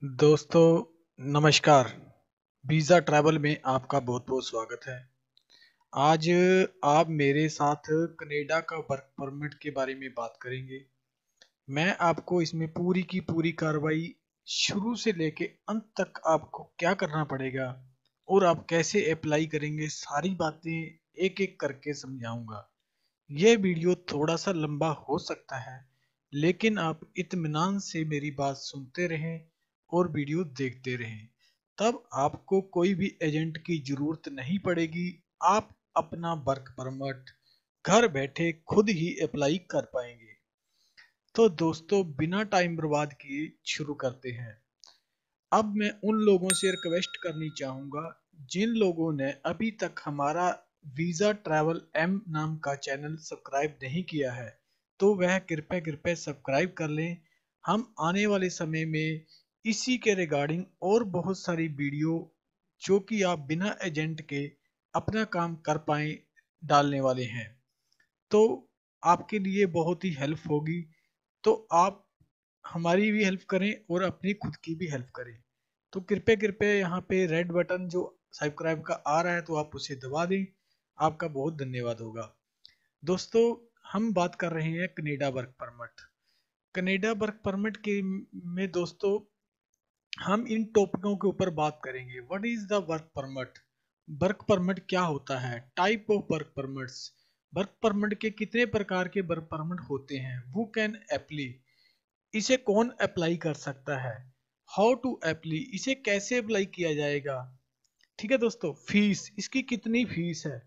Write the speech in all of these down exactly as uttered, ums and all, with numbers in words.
दोस्तों नमस्कार। Visa travel में आपका बहुत बहुत स्वागत है। आज आप मेरे साथ कनाडा का वर्क परमिट के बारे में बात करेंगे। मैं आपको इसमें पूरी की पूरी कार्रवाई शुरू से लेके अंत तक आपको क्या करना पड़ेगा और आप कैसे अप्लाई करेंगे, सारी बातें एक एक करके समझाऊंगा। यह वीडियो थोड़ा सा लंबा हो सकता है, लेकिन आप इत्मीनान से मेरी बात सुनते रहें और वीडियो देखते रहें, तब आपको कोई भी एजेंट की जरूरत नहीं पड़ेगी। आप अपना वर्क परमिट घर बैठे खुद ही अप्लाई कर पाएंगे। तो दोस्तों बिना टाइम बर्बाद किए शुरू करते हैं। अब मैं उन लोगों से रिक्वेस्ट करनी चाहूंगा जिन लोगों ने अभी तक हमारा वीजा ट्रैवल एम नाम का चैनल सब्सक्राइब नहीं किया है, तो वह कृपया कृपया सब्सक्राइब कर लें। हम आने वाले समय में इसी के रिगार्डिंग और बहुत सारी वीडियो जो कि आप बिना एजेंट के अपना काम कर पाए डालने वाले हैं, तो आपके लिए बहुत ही हेल्प होगी। तो आप हमारी भी हेल्प करें और अपनी खुद की भी हेल्प करें। तो कृपया कृपया यहाँ पे रेड बटन जो सब्सक्राइब का आ रहा है तो आप उसे दबा दें। आपका बहुत धन्यवाद होगा। दोस्तों हम बात कर रहे हैं Canada work permit. Canada work permit के में दोस्तों हम इन टॉपिकों के ऊपर बात करेंगे। What is the work permit, work permit क्या होता है, type of work permits, work permit के कितने प्रकार के वर्क परमिट होते हैं, हु कैन अप्लाई, इसे कौन अप्लाई कर सकता है, हाउ टू अप्लाई, इसे कैसे अप्लाई किया जाएगा। ठीक है दोस्तों, फीस, इसकी कितनी फीस है,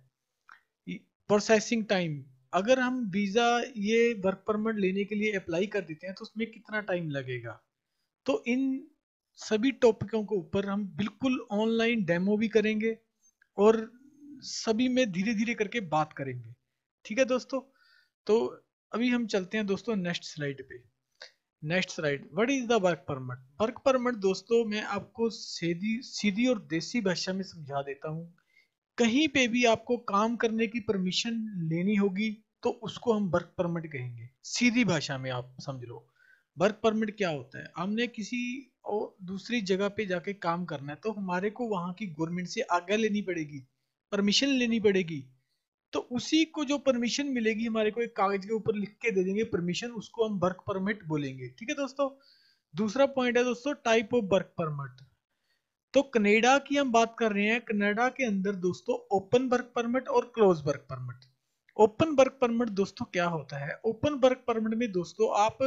प्रोसेसिंग टाइम, अगर हम वीजा ये वर्क परमिट लेने के लिए अप्लाई कर देते हैं तो उसमें कितना टाइम लगेगा। तो इन सभी टॉपिकों के ऊपर हम बिल्कुल ऑनलाइन डेमो भी करेंगे और सभी में धीरे धीरे करके बात करेंगे। ठीक है दोस्तों, तो अभी हम चलते हैं दोस्तों नेक्स्ट स्लाइड पे। Next slide, what is the work permit. Work permit दोस्तों मैं आपको सीधी सीधी और देसी भाषा में समझा देता हूँ। कहीं पे भी आपको काम करने की परमिशन लेनी होगी तो उसको हम वर्क परमिट कहेंगे। सीधी भाषा में आप समझ लो, वर्क परमिट क्या होता है। हमने किसी और दूसरी जगह पे जाके काम करना है तो हमारे को वहां की गवर्नमेंट से आज्ञा लेनी पड़ेगी, परमिशन लेनी पड़ेगी। तो उसी को जो परमिशन मिलेगी हमारे को एक कागज के ऊपर लिख के दे देंगे परमिशन, उसको हम वर्क परमिट बोलेंगे। ठीक है दोस्तों। दूसरा पॉइंट है दोस्तों टाइप ऑफ वर्क परमिट। तो कनाडा की हम बात कर रहे हैं। कनाडा के अंदर दोस्तों ओपन वर्क परमिट और close work permit. Open work permit दोस्तों क्या होता है, ओपन वर्क परमिट में दोस्तों आप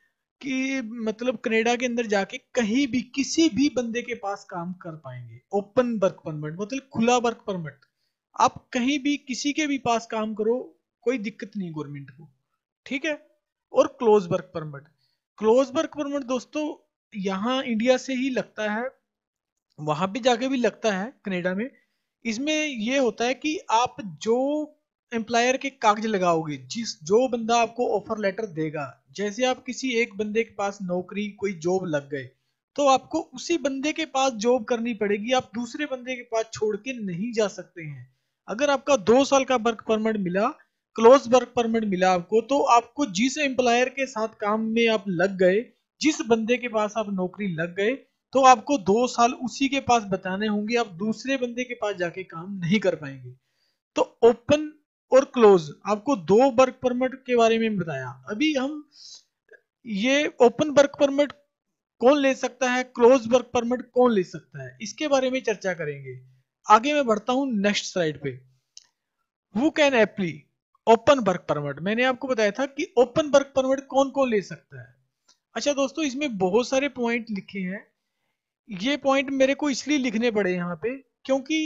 कि मतलब कनाडा के अंदर जाके कहीं भी किसी भी बंदे के पास काम कर पाएंगे। ओपन वर्क परमिट मतलब खुला वर्क परमिट, आप कहीं भी किसी के भी पास काम करो, कोई दिक्कत नहीं गवर्नमेंट को। ठीक है। और close work permit, close work permit दोस्तों यहाँ इंडिया से ही लगता है, वहां भी जाके भी लगता है कनाडा में। इसमें यह होता है कि आप जो एम्प्लॉयर के कागज लगाओगे, जिस जो बंदा आपको ऑफर लेटर देगा, जैसे आप किसी एक बंदे के पास नौकरी कोई जॉब लग गए तो आपको उसी बंदे के पास जॉब करनी पड़ेगी, आप दूसरे बंदे के पास छोड़ के नहीं जा सकते हैं। अगर आपका दो साल का वर्क परमिट मिला, क्लोज वर्क परमिट मिला आपको, तो आपको जिस एम्प्लॉयर के साथ काम में आप लग गए, जिस बंदे के पास आप नौकरी लग गए, तो आपको दो साल उसी के पास बताने होंगे, आप दूसरे बंदे के पास जाके काम नहीं कर पाएंगे। तो ओपन और क्लोज आपको दो वर्क परमिट के बारे में बताया। अभी हम ये ओपन वर्क परमिट कौन ले सकता है, क्लोज वर्क परमिट कौन ले सकता है, इसके बारे में चर्चा करेंगे। आगे मैं बढ़ता हूं नेक्स्ट स्लाइड पे। Who can apply open work permit, मैंने आपको बताया था कि ओपन वर्क परमिट कौन कौन ले सकता है। अच्छा दोस्तों इसमें बहुत सारे पॉइंट लिखे हैं। ये पॉइंट मेरे को इसलिए लिखने पड़े यहाँ पे क्योंकि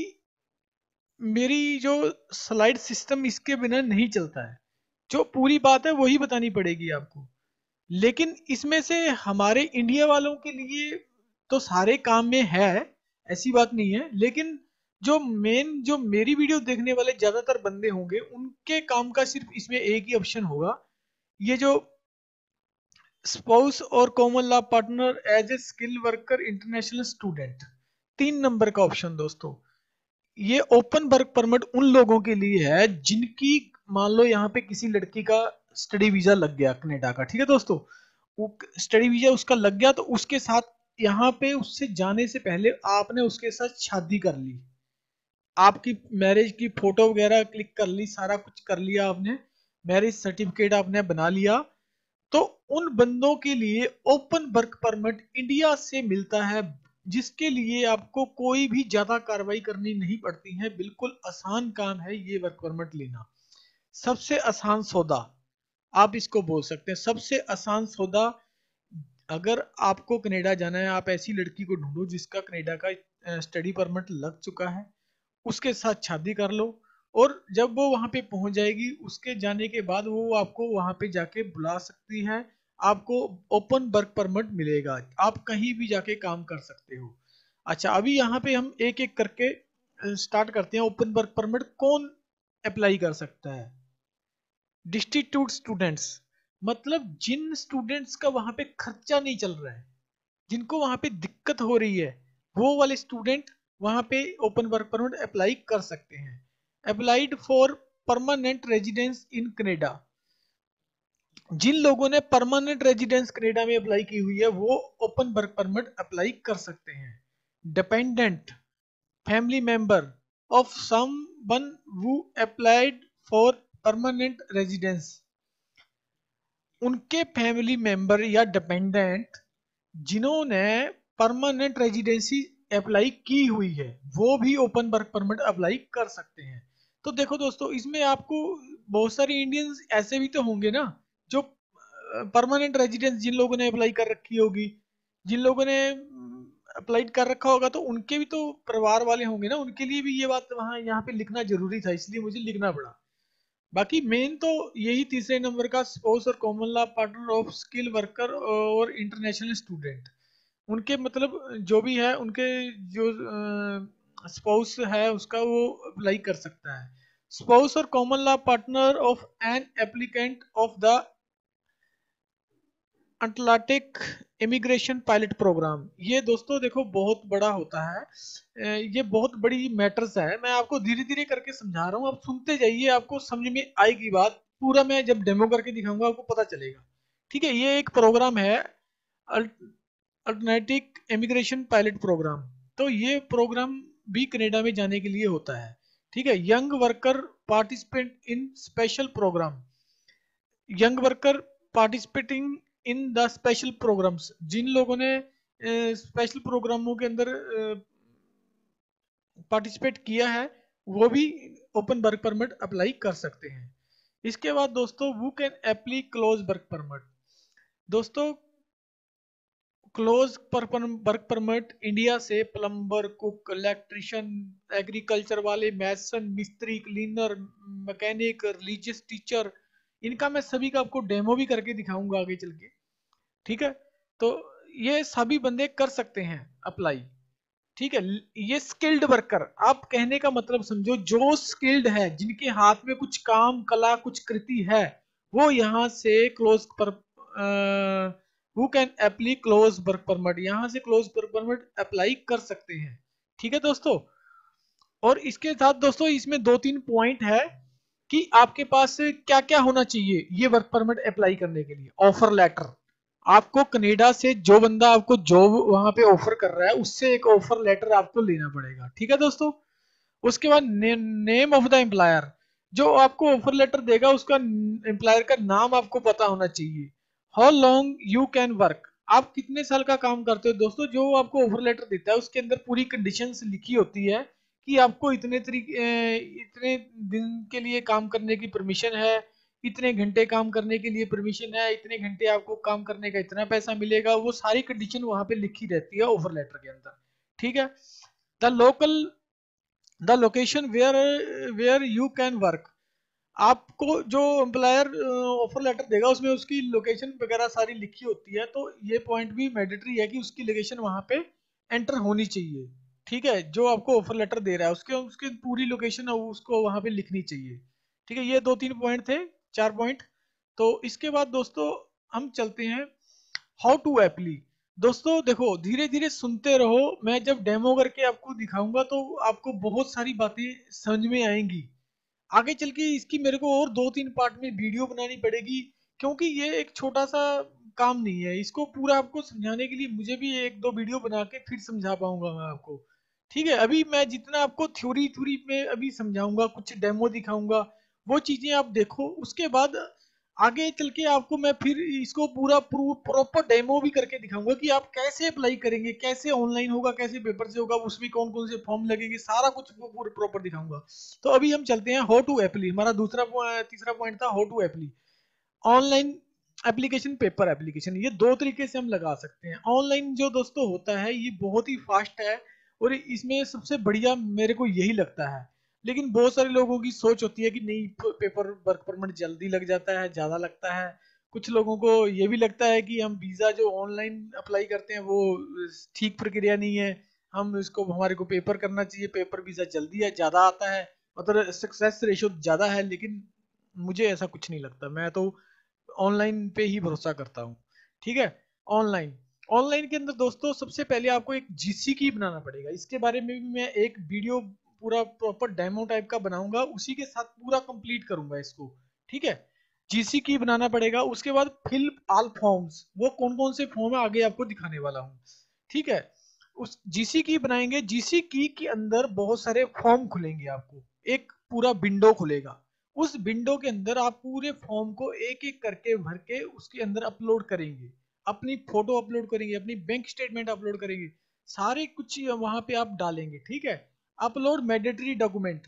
मेरी जो स्लाइड सिस्टम इसके बिना नहीं चलता है। जो पूरी बात है वही बतानी पड़ेगी आपको, लेकिन इसमें से हमारे इंडिया वालों के लिए तो सारे काम में है, ऐसी बात नहीं है, लेकिन जो मेन जो मेरी वीडियो देखने वाले ज्यादातर बंदे होंगे उनके काम का सिर्फ इसमें एक ही ऑप्शन होगा, ये जो स्पाउस और common law partner as a skill worker international student, तीन नंबर का ऑप्शन दोस्तों। ये ओपन वर्क परमिट उन लोगों के लिए है जिनकी मान लो यहाँ पे किसी लड़की का स्टडी वीजा लग गया कनाडा का। ठीक है दोस्तों, स्टडी वीजा उसका लग गया तो उसके साथ यहाँ पे उससे जाने से पहले आपने उसके साथ शादी कर ली, आपकी मैरिज की फोटो वगैरह क्लिक कर ली, सारा कुछ कर लिया आपने, मैरिज सर्टिफिकेट आपने बना लिया, तो उन बंदों के लिए ओपन वर्क परमिट इंडिया से मिलता है, जिसके लिए आपको कोई भी ज्यादा कार्रवाई करनी नहीं पड़ती है। बिल्कुल आसान काम है ये वर्क परमिट लेना, सबसे आसान सौदा आप इसको बोल सकते हैं, सबसे आसान सौदा। अगर आपको कनाडा जाना है, आप ऐसी लड़की को ढूंढो जिसका कनाडा का स्टडी परमिट लग चुका है, उसके साथ शादी कर लो, और जब वो वहां पे पहुंच जाएगी, उसके जाने के बाद वो आपको वहां पे जाके बुला सकती है, आपको ओपन वर्क परमिट मिलेगा, आप कहीं भी जाके काम कर सकते हो। अच्छा, अभी यहाँ पे हम एक एक करके स्टार्ट करते हैं। ओपन वर्क परमिट कौन अप्लाई कर सकता है? डिस्टिट्यूट स्टूडेंट्स, मतलब जिन स्टूडेंट्स का वहां पे खर्चा नहीं चल रहा है, जिनको वहां पे दिक्कत हो रही है, वो वाले स्टूडेंट वहां पे ओपन वर्क परमिट अप्लाई कर सकते हैं। Applied for permanent residence in Canada, जिन लोगों ने परमानेंट रेजिडेंस कनाडा में अप्लाई की हुई है वो ओपन वर्क परमिट अप्लाई कर सकते हैं। Dependent family member of someone who applied for permanent residence, उनके फैमिली मेंबर या डिपेंडेंट जिन्होंने परमानेंट रेजिडेंसी अप्लाई की हुई है, वो भी ओपन वर्क परमिट अप्लाई कर सकते हैं। तो देखो दोस्तों, इसमें आपको बहुत सारे इंडियंस ऐसे भी तो होंगे ना, जो परमानेंट रेजिडेंस जिन लोगों ने अप्लाई कर रखी होगी, जिन लोगों ने अप्लाई कर रखा होगा, तो उनके भी तो परिवार वाले होंगे ना, उनके लिए भी ये बात वहां यहाँ पे लिखना जरूरी था, इसलिए मुझे लिखना पड़ा। बाकी मेन तो यही तीसरे नंबर का स्पाउस और common law partner of skill worker और इंटरनेशनल स्टूडेंट, उनके मतलब जो भी है, उनके जो स्पाउस है उसका वो अप्लाई कर सकता है। स्पाउस और common law partner of an applicant of the Atlantic immigration pilot program, ये दोस्तों देखो बहुत बड़ा होता है, ये बहुत बड़ी मैटर्स है, मैं आपको धीरे धीरे करके समझा रहा हूँ, आप सुनते जाइए, आपको समझ में आएगी बात, पूरा मैं जब डेमो करके दिखाऊंगा आपको पता चलेगा। ठीक है, ये एक प्रोग्राम है अटलांटिक इमिग्रेशन पायलट प्रोग्राम, तो ये प्रोग्राम भी कनाडा में जाने के लिए होता है। ठीक है, young worker participant in special program, young worker participating in the special programs, जिन लोगों ने स्पेशल प्रोग्रामों के अंदर पार्टिसिपेट किया है, वो भी ओपन वर्क परमिट अप्लाई कर सकते हैं। इसके बाद दोस्तों, who can apply close work permit. दोस्तों, क्लोज वर्क परमिट इंडिया से प्लम्बर, कुक, इलेक्ट्रिशियन, एग्रीकल्चर वाले, मैसन, मिस्त्री, क्लीनर, मैकेनिक, रिलीजियस टीचर, इनका मैं सभी का आपको डेमो भी करके दिखाऊंगा आगे चल के। ठीक है, तो ये सभी बंदे कर सकते हैं अप्लाई। ठीक है, ये स्किल्ड वर्कर, आप कहने का मतलब समझो, जो स्किल्ड है, जिनके हाथ में कुछ काम, कला, कुछ कृति है, वो यहाँ से क्लोज पर who can apply close work permit, यहाँ से क्लोज वर्क परमिट अप्लाई कर सकते हैं। ठीक है दोस्तों, और इसके साथ दोस्तों इसमें दो तीन पॉइंट है कि आपके पास क्या क्या होना चाहिए ये वर्क परमिट अप्लाई करने के लिए। ऑफर लेटर, आपको कनाडा से जो बंदा आपको जॉब वहां पे ऑफर कर रहा है, उससे एक ऑफर लेटर आपको लेना पड़ेगा। ठीक है दोस्तों, उसके बाद ने, नेम ऑफ द एम्प्लॉयर, जो आपको ऑफर लेटर देगा उसका एम्प्लॉयर का नाम आपको पता होना चाहिए। How long you can work, आप कितने साल का काम करते हो। दोस्तों, जो आपको ऑफर लेटर देता है उसके अंदर पूरी कंडीशंस लिखी होती है कि आपको इतने तरीके इतने दिन के लिए काम करने की परमिशन है, इतने घंटे काम करने के लिए परमिशन है, इतने घंटे आपको काम करने का इतना पैसा मिलेगा, वो सारी कंडीशन वहां पे लिखी रहती है ऑफर लेटर के अंदर। ठीक है, the local the location where where you can work, आपको जो एम्प्लॉयर ऑफर लेटर देगा उसमें उसकी लोकेशन वगैरह सारी लिखी होती है, तो ये पॉइंट भी मैंडेटरी है कि उसकी लोकेशन वहां पे एंटर होनी चाहिए। ठीक है, जो आपको ऑफर लेटर दे रहा है उसके उसकी पूरी लोकेशन उसको वहां पे लिखनी चाहिए। ठीक है, ये दो तीन पॉइंट थे, चार पॉइंट। तो इसके बाद दोस्तों हम चलते हैं हाउ टू अप्लाई। दोस्तों देखो, धीरे धीरे सुनते रहो, मैं जब डेमो करके आपको दिखाऊंगा तो आपको बहुत सारी बातें समझ में आएंगी। आगे चल के इसकी मेरे को और दो तीन पार्ट में वीडियो बनानी पड़ेगी क्योंकि ये एक छोटा सा काम नहीं है, इसको पूरा आपको समझाने के लिए मुझे भी एक दो वीडियो बना के फिर समझा पाऊंगा मैं आपको। ठीक है, अभी मैं जितना आपको थ्योरी थ्योरी में अभी समझाऊंगा, कुछ डेमो दिखाऊंगा, वो चीजें आप देखो, उसके बाद आगे चल के आपको मैं फिर इसको पूरा प्रॉपर डेमो भी करके दिखाऊंगा कि आप कैसे अप्लाई करेंगे, कैसे ऑनलाइन होगा, कैसे पेपर से होगा, उसमें कौन कौन से फॉर्म लगेंगे, सारा कुछ वो पूरा प्रॉपर दिखाऊंगा। तो अभी हम चलते हैं हाउ टू अप्लाई। हमारा दूसरा तीसरा पॉइंट था how to apply. Online application, paper application, ये दो तरीके से हम लगा सकते हैं। ऑनलाइन जो दोस्तों होता है ये बहुत ही फास्ट है और इसमें सबसे बढ़िया मेरे को यही लगता है। लेकिन बहुत सारे लोगों की सोच होती है कि नहीं, पेपर वर्क परमिट जल्दी लग जाता है, ज्यादा लगता है। कुछ लोगों को ये भी लगता है कि हम वीजा जो ऑनलाइन अप्लाई करते हैं वो ठीक प्रक्रिया नहीं है, हम इसको, हमारे को पेपर करना चाहिए, पेपर वीजा जल्दी है, ज्यादा आता है, मतलब सक्सेस रेशियो ज्यादा है। लेकिन मुझे ऐसा कुछ नहीं लगता, मैं तो ऑनलाइन पे ही भरोसा करता हूँ। ठीक है, ऑनलाइन ऑनलाइन के अंदर दोस्तों सबसे पहले आपको एक जीसी की बनाना पड़ेगा। इसके बारे में भी मैं एक वीडियो पूरा प्रॉपर डेमो टाइप का बनाऊंगा, उसी के साथ पूरा कंप्लीट करूंगा इसको। ठीक है, जीसी की बनाना पड़ेगा। उसके बाद फिल ऑल फॉर्म्स, वो कौन कौन से फॉर्म है आगे आपको दिखाने वाला हूँ। ठीक है, उस जीसी की बनाएंगे, जीसी की के अंदर बहुत सारे फॉर्म खुलेंगे, आपको एक पूरा विंडो खुलेगा। उस विंडो के अंदर आप पूरे फॉर्म को एक एक करके भर के उसके अंदर अपलोड करेंगे, अपनी फोटो अपलोड करेंगे, अपनी बैंक स्टेटमेंट अपलोड करेंगे, सारे कुछ वहां पे आप डालेंगे। ठीक है, अपलोड मैंडेटरी डॉक्यूमेंट,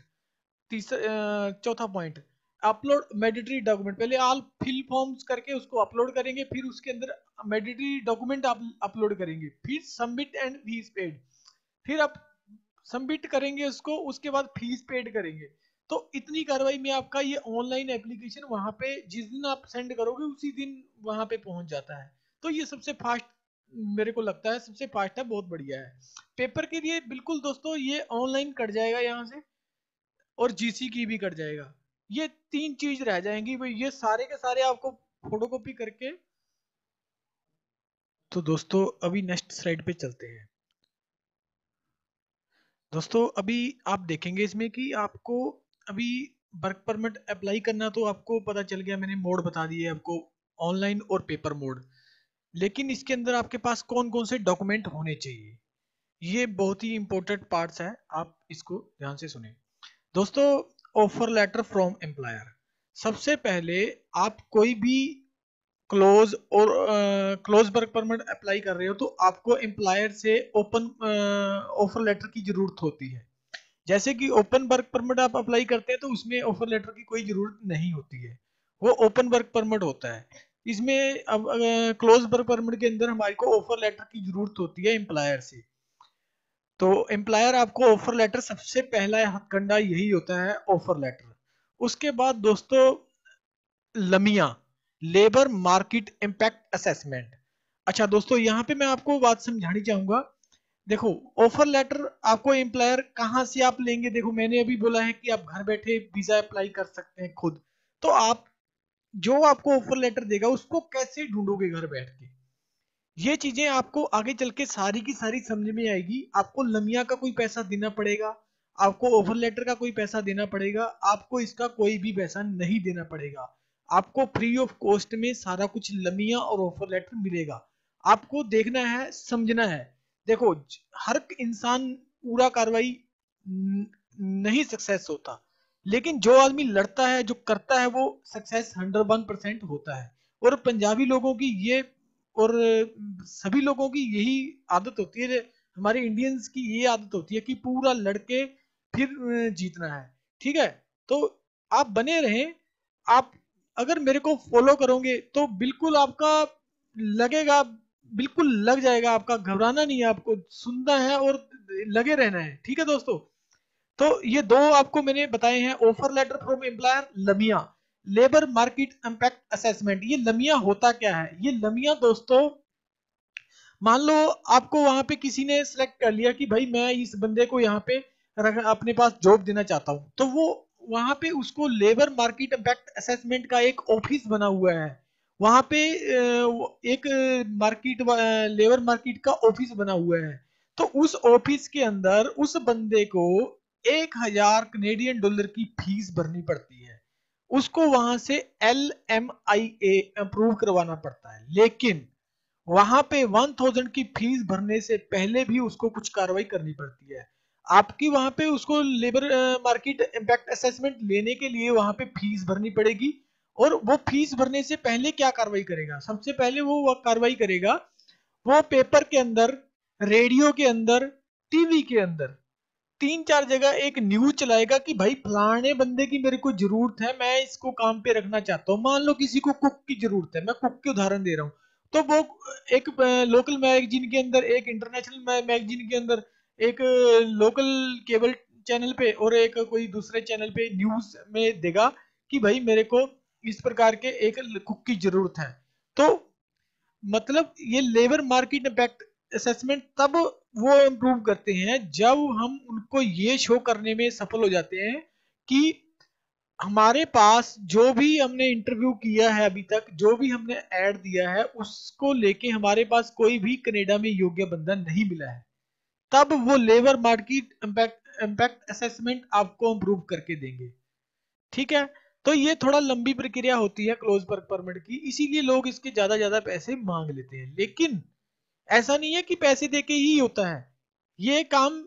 तीसरा चौथा पॉइंट, अपलोड मैंडेटरी डॉक्यूमेंट। पहले ऑल फिल फॉर्म्स करके उसको अपलोड करेंगे, फिर उसके अंदर मैंडेटरी डॉक्यूमेंट आप अपलोड करेंगे, फिर सबमिट एंड फीस पेड, फिर आप सबमिट करेंगे उसको, उसके बाद फीस पेड करेंगे। तो इतनी कार्रवाई में आपका ये ऑनलाइन एप्लीकेशन वहां पे जिस दिन आप सेंड करोगे उसी दिन वहां पे पहुंच जाता है। तो ये सबसे फास्ट मेरे को लगता है, सबसे फास्ट है, बहुत बढ़िया है। पेपर के लिए बिल्कुल दोस्तों ये ऑनलाइन कट जाएगा यहाँ से, और जीसी की भी कट जाएगा। ये तीन चीज रह जाएंगी भाई, ये सारे के सारे आपको फोटोकॉपी करके। तो दोस्तों अभी नेक्स्ट स्लाइड पे चलते हैं। दोस्तों अभी आप देखेंगे इसमें कि आपको अभी वर्क परमिट अप्लाई करना तो आपको पता चल गया, मैंने मोड बता दिए आपको, ऑनलाइन और पेपर मोड। लेकिन इसके अंदर आपके पास कौन कौन से डॉक्यूमेंट होने चाहिए, ये बहुत ही इंपॉर्टेंट पार्ट्स है, आप इसको ध्यान से सुने। दोस्तों, ऑफर लेटर फ्रॉम एम्प्लॉयर, सबसे पहले आप कोई भी क्लोज और क्लोज वर्क परमिट अप्लाई कर रहे हो तो आपको एम्प्लॉयर से ओपन ऑफर लेटर की जरूरत होती है। जैसे कि ओपन वर्क परमिट आप अप्लाई करते हैं तो उसमें ऑफर लेटर की कोई जरूरत नहीं होती है, वो ओपन वर्क परमिट होता है। इसमें अब क्लोज वर्क परमिट के अंदर हमारे को ऑफर लेटर की जरूरत होती है एम्प्लॉयर से। तो एम्प्लॉयर आपको ऑफर लेटर, सबसे पहला हथकंडा यही होता है, ऑफर लेटर। उसके बाद दोस्तों LMIA, labour market impact assessment. अच्छा दोस्तों, यहाँ पे मैं आपको बात समझानी चाहूंगा। देखो, ऑफर लेटर आपको एम्प्लॉयर कहाँ से आप लेंगे, देखो मैंने अभी बोला है कि आप घर बैठे वीजा अप्लाई कर सकते हैं खुद। तो आप जो आपको ऑफर लेटर देगा उसको कैसे ढूंढोगे घर बैठ के, ये चीजें आपको आगे चल के सारी की सारी समझ में आएगी। आपको लमिया का कोई पैसा देना पड़ेगा, आपको ऑफर लेटर का कोई पैसा देना पड़ेगा, आपको इसका कोई भी पैसा नहीं देना पड़ेगा। आपको फ्री ऑफ कॉस्ट में सारा कुछ लमिया और ऑफर लेटर मिलेगा। आपको देखना है, समझना है। देखो, हर इंसान पूरा कार्रवाई नहीं सक्सेस होता, लेकिन जो आदमी लड़ता है, जो करता है, वो सक्सेस हंड्रेड वन परसेंट होता है। और पंजाबी लोगों की ये, और सभी लोगों की यही आदत होती है, हमारे इंडियंस की ये आदत होती है कि पूरा लड़के फिर जीतना है। ठीक है, तो आप बने रहें। आप अगर मेरे को फॉलो करोगे तो बिल्कुल आपका लगेगा, बिल्कुल लग जाएगा आपका, घबराना नहीं है, आपको सुनना है और लगे रहना है। ठीक है दोस्तों, तो ये दो आपको मैंने बताए हैं, offer letter from employer, LMIA, labour market impact assessment. ये लमिया होता क्या है, ये लमिया दोस्तों, मान लो आपको वहां पे किसी ने सिलेक्ट कर लिया कि भाई मैं इस बंदे को यहाँ पे अपने पास जॉब देना चाहता हूँ, तो वो वहां पे उसको लेबर मार्केट इम्पैक्ट असेसमेंट का एक ऑफिस बना हुआ है, वहां पे एक मार्केट, लेबर मार्केट का ऑफिस बना हुआ है। तो उस ऑफिस के अंदर उस बंदे को एक हजार कनेडियन डॉलर की फीस भरनी पड़ती है। उसको वहां से L M I A approve करवाना पड़ता है। लेकिन वहां पे वन थाउजेंड की फीस भरने से पहले भी उसको कुछ कार्रवाई करनी पड़ती है। आपकी वहां पे उसको लेबर मार्केट इम्पैक्ट असेसमेंट लेने के लिए वहां पे फीस भरनी पड़ेगी। और वो फीस भरने से पहले क्या कार्रवाई करेगा, सबसे पहले वो कार्रवाई करेगा, वो पेपर के अंदर, रेडियो के अंदर, टीवी के अंदर तीन चार जगह एक न्यूज चलाएगा कि भाई फलाने बंदे की मेरे को जरूरत है, मैं इसको काम पे रखना चाहता हूँ। मान लो किसी को कुक की जरूरत है, मैं कुक के उदाहरण दे रहा हूँ, तो वो एक लोकल मैगजीन के अंदर, एक इंटरनेशनल मैगजीन के अंदर, एक लोकल केबल चैनल पे और एक कोई दूसरे चैनल पे न्यूज में देगा कि भाई मेरे को इस प्रकार के एक कुक की जरूरत है। तो मतलब ये लेबर मार्केट इम्पैक्ट असेसमेंट तब वो इम्प्रूव करते हैं जब हम उनको ये शो करने में सफल हो जाते हैं कि हमारे पास जो भी हमने इंटरव्यू किया है, अभी तक जो भी हमने ऐड दिया है, उसको लेके हमारे पास कोई भी कनाडा में योग्य बंदा नहीं मिला है। तब वो labour market impact impact assessment आपको इम्प्रूव करके देंगे। ठीक है, तो ये थोड़ा लंबी प्रक्रिया होती है क्लोज वर्क परमिट की, इसीलिए लोग इसके ज्यादा ज्यादा पैसे मांग लेते हैं। लेकिन ऐसा नहीं है कि पैसे देके ही होता है, ये काम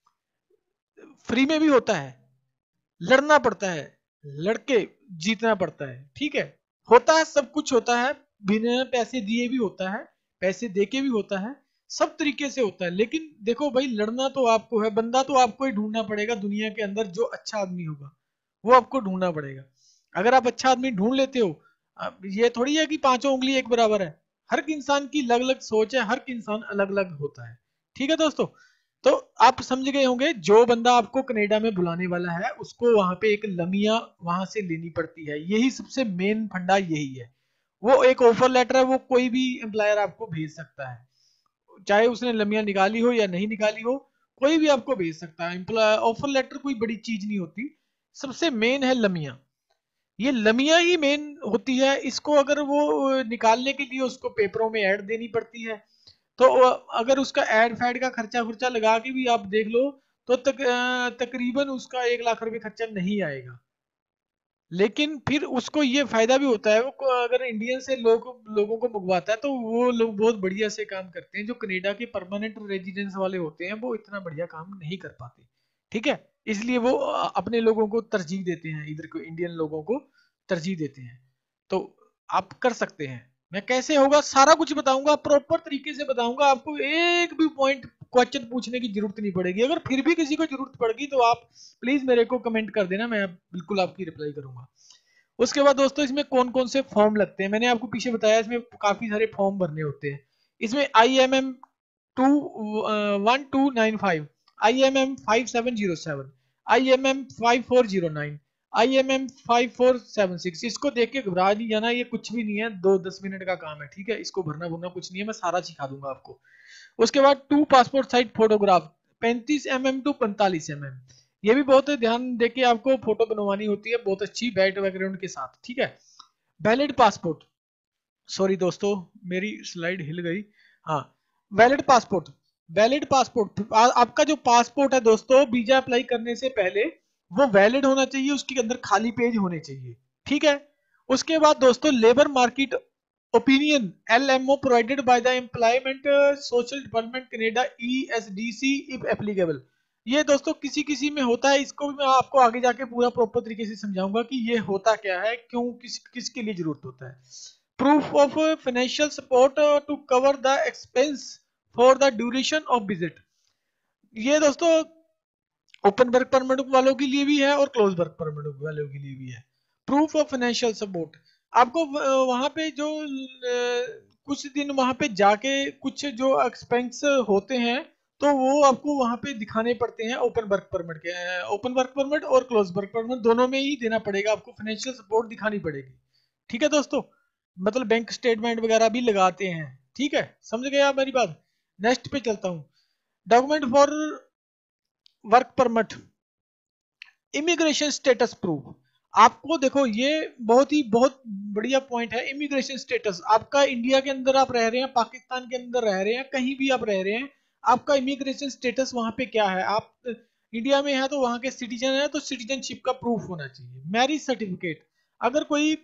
फ्री में भी होता है, लड़ना पड़ता है, लड़के जीतना पड़ता है। ठीक है, होता है, सब कुछ होता है, बिना पैसे दिए भी होता है, पैसे देके भी होता है, सब तरीके से होता है। लेकिन देखो भाई, लड़ना तो आपको है, बंदा तो आपको ही ढूंढना पड़ेगा दुनिया के अंदर, जो अच्छा आदमी होगा वो आपको ढूंढना पड़ेगा। अगर आप अच्छा आदमी ढूंढ लेते हो, अब ये थोड़ी है कि पांचों उंगली एक बराबर है, हर इंसान की अलग अलग सोच है, हर इंसान अलग अलग होता है। ठीक है दोस्तों, तो आप समझ गए होंगे, जो बंदा आपको कनाडा में बुलाने वाला है उसको वहां पे एक लमिया वहां से लेनी पड़ती है, यही सबसे मेन फंडा यही है। वो एक ऑफर लेटर है, वो कोई भी एम्प्लॉयर आपको भेज सकता है, चाहे उसने लमिया निकाली हो या नहीं निकाली हो, कोई भी आपको भेज सकता है। ऑफर लेटर कोई बड़ी चीज नहीं होती, सबसे मेन है लमिया। ये लमिया ही मेन होती है, इसको अगर वो निकालने के लिए उसको पेपरों में ऐड देनी पड़ती है। तो अगर उसका एड फैड का खर्चा खुर्चा लगा के भी आप देख लो, तो तक, तकरीबन उसका एक लाख रुपए खर्चा नहीं आएगा। लेकिन फिर उसको ये फायदा भी होता है, वो अगर इंडियन से लोग लोगों को मंगवाता है तो वो लोग बहुत बढ़िया से काम करते हैं। जो कनाडा के परमानेंट रेजिडेंस वाले होते हैं वो इतना बढ़िया काम नहीं कर पाते। ठीक है, इसलिए वो अपने लोगों को तरजीह देते हैं, इधर को इंडियन लोगों को तरजीह देते हैं। तो आप कर सकते हैं, मैं कैसे होगा सारा कुछ बताऊंगा, प्रॉपर तरीके से बताऊंगा, आपको एक भी पॉइंट क्वेश्चन पूछने की जरूरत नहीं पड़ेगी। अगर फिर भी किसी को जरूरत पड़ेगी तो आप प्लीज मेरे को कमेंट कर देना, मैं बिल्कुल आपकी रिप्लाई करूंगा। उसके बाद दोस्तों, इसमें कौन कौन से फॉर्म लगते हैं, मैंने आपको पीछे बताया, इसमें काफी सारे फॉर्म भरने होते हैं। इसमें I M M two one two nine five, I M M five seven zero seven, I M M five four zero nine, I M M five four seven six. इसको देख के घबरा नहीं जाना, ये कुछ भी नहीं है, दो दस मिनट का काम है। ठीक है, इसको भरना भरना कुछ नहीं है, मैं सारा सिखा दूंगा आपको। उसके बाद टू पासपोर्ट साइज फोटोग्राफ, पैंतीस एम एम टू पैंतालीस एम एम, ये भी बहुत ध्यान देके आपको फोटो बनवानी होती है, बहुत अच्छी बैक बैकग्राउंड के साथ। ठीक है, वैलिड पासपोर्ट, सॉरी दोस्तों मेरी स्लाइड हिल गई। हाँ, वैलिड पासपोर्ट, वैलिड पासपोर्ट आपका जो पासपोर्ट है दोस्तों, वीजा अप्लाई करने से पहले वो वैलिड होना चाहिए, उसके अंदर खाली पेज होने चाहिए। ठीक है, उसके बाद दोस्तों labour market opinion, L M O provided by the employment social department Canada, E S D C if applicable. ये दोस्तों किसी किसी में होता है, इसको भी मैं आपको आगे जाके पूरा प्रॉपर तरीके से समझाऊंगा कि ये होता क्या है, क्यों, किस किसके लिए जरूरत होता है। Proof of financial support to cover the expense for the duration of visit, ये दोस्तों ओपन वर्क परमिट वालों के लिए भी है और क्लोज वर्क परमिट वालों के लिए भी है। प्रूफ ऑफ फाइनेंशियल सपोर्ट, आपको वहां पे जो कुछ दिन वहां पे जाके कुछ जो एक्सपेंस होते हैं तो वो आपको वहां पे दिखाने पड़ते हैं, ओपन वर्क परमिट के, ओपन वर्क परमिट और क्लोज वर्क परमिट दोनों में ही देना पड़ेगा, आपको फाइनेंशियल सपोर्ट दिखानी पड़ेगी। ठीक है दोस्तों, मतलब बैंक स्टेटमेंट वगैरह भी लगाते हैं। ठीक है, समझ गए आप मेरी बात। नेक्स्ट पे चलता हूँ, document for work permit, immigration status proof. आपको देखो, ये बहुत ही बहुत बढ़िया पॉइंट है, इमिग्रेशन स्टेटस आपका, इंडिया के अंदर आप रह रहे हैं, पाकिस्तान के अंदर रह रहे हैं, कहीं भी आप रह रहे हैं, आपका इमिग्रेशन स्टेटस वहां पे क्या है। आप इंडिया में है तो वहां के सिटीजन है तो सिटीजनशिप का प्रूफ होना चाहिए। मैरिज सर्टिफिकेट, अगर कोई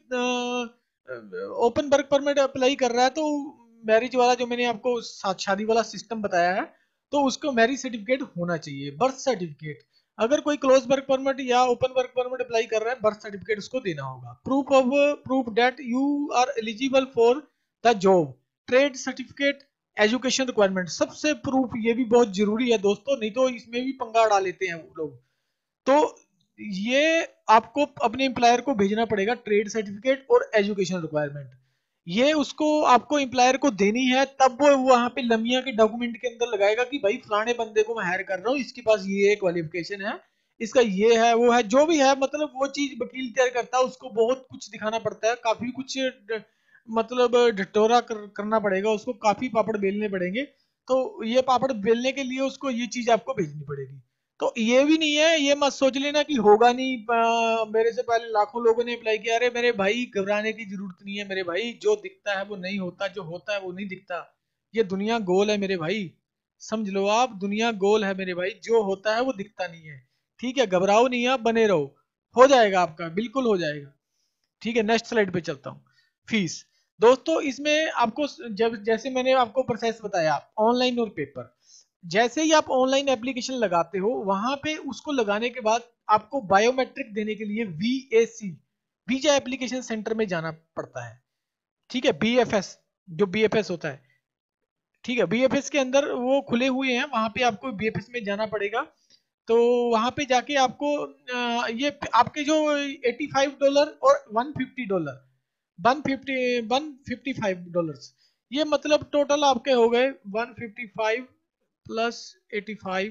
ओपन वर्क परमिट अप्लाई कर रहा है तो मैरिज वाला जो मैंने आपको शादी वाला सिस्टम बताया है, तो उसको मैरिज सर्टिफिकेट होना चाहिए, बर्थ सर्टिफिकेट। अगर कोई क्लोज वर्क परमिट या ओपन वर्क परमिट अप्लाई कर रहा है, बर्थ सर्टिफिकेट उसको देना होगा। Proof of proof that you are eligible for the job, trade certificate, education requirement, सबसे प्रूफ ये भी बहुत जरूरी है दोस्तों, नहीं तो इसमें भी पंगा डाल लेते हैं वो लोग। तो ये आपको अपने एम्प्लॉयर को भेजना पड़ेगा, ट्रेड सर्टिफिकेट और एजुकेशन रिक्वायरमेंट। ये उसको आपको एम्प्लॉयर को देनी है, तब वो वहां पे लमिया के डॉक्यूमेंट के अंदर लगाएगा कि भाई फलाने बंदे को मैं हायर कर रहा हूँ, इसके पास ये क्वालिफिकेशन है, इसका ये है वो है जो भी है, मतलब वो चीज वकील तैयार करता है, उसको बहुत कुछ दिखाना पड़ता है, काफी कुछ मतलब ढिटोरा कर, करना पड़ेगा उसको, काफी पापड़ बेलने पड़ेंगे। तो ये पापड़ बेलने के लिए उसको ये चीज आपको भेजनी पड़ेगी। तो ये भी नहीं है, ये मत सोच लेना कि होगा नहीं, आ, मेरे से पहले लाखों लोगों ने अप्लाई किया। अरे मेरे भाई घबराने की जरूरत नहीं है मेरे भाई, जो दिखता है वो नहीं होता, जो होता है वो नहीं दिखता। ये दुनिया गोल है मेरे भाई, समझ लो आप, दुनिया गोल है मेरे भाई, जो होता है वो दिखता नहीं है। ठीक है, घबराओ नहीं आप, बने रहो, हो जाएगा आपका, बिल्कुल हो जाएगा। ठीक है, नेक्स्ट स्लाइड पे चलता हूँ। फीस दोस्तों, इसमें आपको जब जैसे मैंने आपको प्रोसेस बताया, ऑनलाइन और पेपर, जैसे ही आप ऑनलाइन एप्लीकेशन लगाते हो, वहां पे उसको लगाने के बाद आपको बायोमेट्रिक देने के लिए वीएसी, वीजा एप्लीकेशन सेंटर में जाना पड़ता है। ठीक है, बीएफएस, जो बीएफएस होता है, ठीक है, बीएफएस के अंदर वो खुले हुए हैं, वहां पे आपको बीएफएस में जाना पड़ेगा। तो वहां पे जाके आपको अ, ये आपके जो पचासी डॉलर और एक सौ पचास dollar, one fifty one fifty five dollars, ये मतलब टोटल आपके हो गए one fifty five plus eighty five,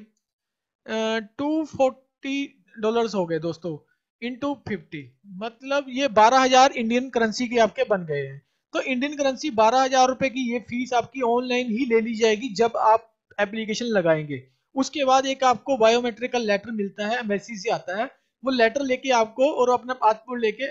two forty dollars हो गए दोस्तों, इंटू फिफ्टी, मतलब ये बारह हजार इंडियन करेंसी के आपके बन गए हैं। तो इंडियन करेंसी बारह हजार रुपए की ये फीस आपकी ऑनलाइन ही ले ली जाएगी जब आप एप्लीकेशन लगाएंगे। उसके बाद एक आपको बायोमेट्रिकल लेटर मिलता है, एम्बेसी से आता है, वो लेटर लेके आपको और अपना पासपोर्ट लेके,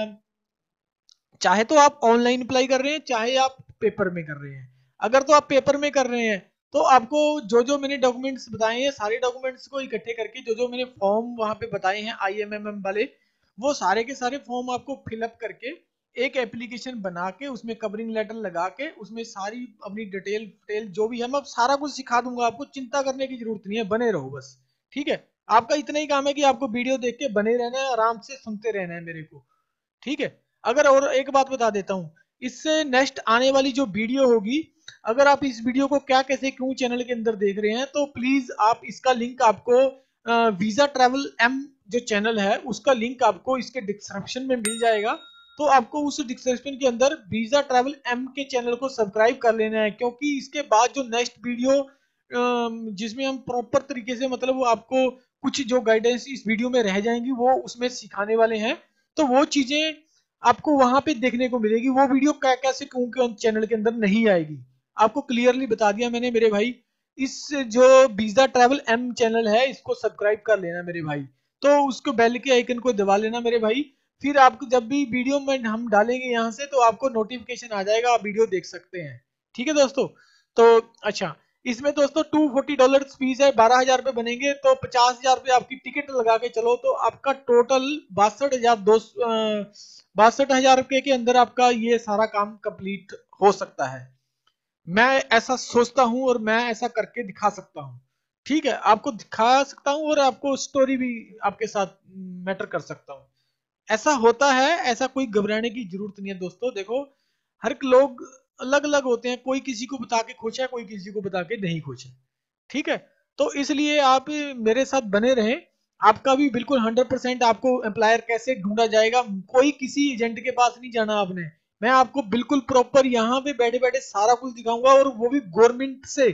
चाहे तो आप ऑनलाइन अप्लाई कर रहे हैं, चाहे आप पेपर में कर रहे हैं। अगर तो आप पेपर में कर रहे हैं तो आपको जो जो मैंने डॉक्यूमेंट्स बताए हैं, सारे डॉक्यूमेंट्स को इकट्ठे करके, जो जो मैंने फॉर्म वहां पे बताए हैं आईएमएमएम वाले, वो सारे के सारे फॉर्म आपको फिलअप करके एक एप्लीकेशन बना के, उसमें कवरिंग लेटर लगा के, उसमें सारी अपनी डिटेल डिटेल जो भी है, मैं सारा कुछ सिखा दूंगा आपको, चिंता करने की जरूरत नहीं है, बने रहो बस। ठीक है, आपका इतना ही काम है कि आपको वीडियो देख के बने रहना है, आराम से सुनते रहना है मेरे को। ठीक है, अगर और एक बात बता देता हूँ, इससे नेक्स्ट आने वाली जो वीडियो होगी, अगर आप इस वीडियो को क्या कैसे क्यों चैनल के अंदर देख रहे हैं, तो प्लीज आप इसका लिंक आपको वीजा ट्रैवल एम जो चैनल है उसका लिंक आपको इसके डिस्क्रिप्शन में मिल जाएगा। तो आपको उस डिस्क्रिप्शन के अंदर वीजा ट्रैवल एम के चैनल को सब्सक्राइब कर लेना है, क्योंकि इसके बाद जो नेक्स्ट वीडियो जिसमें हम प्रॉपर तरीके से, मतलब वो आपको कुछ जो गाइडेंस इस वीडियो में रह जाएंगी वो उसमें सिखाने वाले हैं, तो वो चीजें आपको वहां पे देखने को मिलेगी। वो वीडियो क्या कैसे क्यों चैनल के अंदर नहीं आएगी, आपको क्लियरली बता दिया मैंने मेरे भाई। इस जो वीजा ट्रैवल एम चैनल है इसको सब्सक्राइब कर लेना मेरे भाई, तो उसको बेल के आइकन को दबा लेना मेरे भाई, फिर आपको जब भी वीडियो में हम डालेंगे यहाँ से तो आपको नोटिफिकेशन आ जाएगा, आप वीडियो देख सकते हैं। ठीक है दोस्तों, तो अच्छा, इसमें दोस्तों टू फोर्टी डॉलर फीस है, बारह हजार रुपए बनेंगे, तो पचास हजार रुपए आपकी टिकट लगा के चलो, तो आपका टोटल बासठ हजार दो बासठ हजार रुपए के अंदर आपका ये सारा काम कंप्लीट हो सकता है। मैं ऐसा सोचता हूं और मैं ऐसा करके दिखा सकता हूं। ठीक है, आपको दिखा सकता हूं और आपको स्टोरी भी आपके साथ मैटर कर सकता हूं। ऐसा होता है, ऐसा कोई घबराने की जरूरत नहीं है दोस्तों। देखो, हर एक लोग अलग अलग होते हैं, कोई किसी को बता के खुश है, कोई किसी को बता के नहीं खुश है। ठीक है, तो इसलिए आप मेरे साथ बने रहें, आपका भी बिल्कुल हंड्रेड परसेंट आपको एम्प्लॉयर कैसे ढूंढा जाएगा, कोई किसी एजेंट के पास नहीं जाना आपने, मैं आपको बिल्कुल प्रॉपर यहाँ पे बैठे बैठे सारा कुछ दिखाऊंगा, और वो भी गवर्नमेंट से,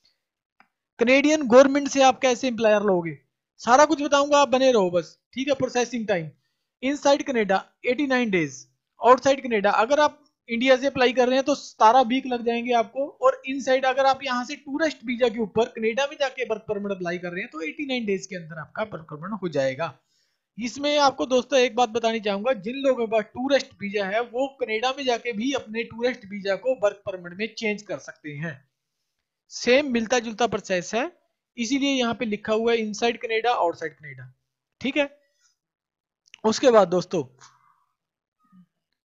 कनेडियन गवर्नमेंट से आप कैसे एम्प्लॉयर लोगे, सारा कुछ बताऊंगा, आप बने रहो बस। ठीक है, processing time inside Canada eighty nine days, outside Canada अगर आप इंडिया से अप्लाई कर रहे हैं तो सत्रह वीक लग जाएंगे आपको, और इनसाइड अगर आप यहाँ से टूरिस्ट वीजा के ऊपर कनेडा में जाके वर्क परमिट अप्लाई कर रहे हैं तो एटी नाइन डेज के अंदर आपका वर्क परमिट हो जाएगा। इसमें आपको दोस्तों एक बात बतानी चाहूंगा, जिन लोगों के पास टूरिस्ट वीजा है वो कनेडा में जाके भी अपने टूरिस्ट वीजा को वर्क परमिट में चेंज कर सकते हैं, सेम मिलता जुलता प्रोसेस है, इसीलिए यहाँ पे लिखा हुआ है इनसाइड कनेडा आउटसाइड कनेडा। ठीक है, उसके बाद दोस्तों